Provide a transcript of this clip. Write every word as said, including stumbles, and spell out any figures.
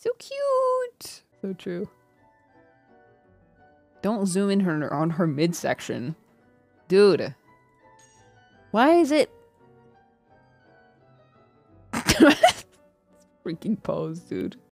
So cute. So true. Don't zoom in her on her midsection. Dude. Why is it... Freaking pose, dude.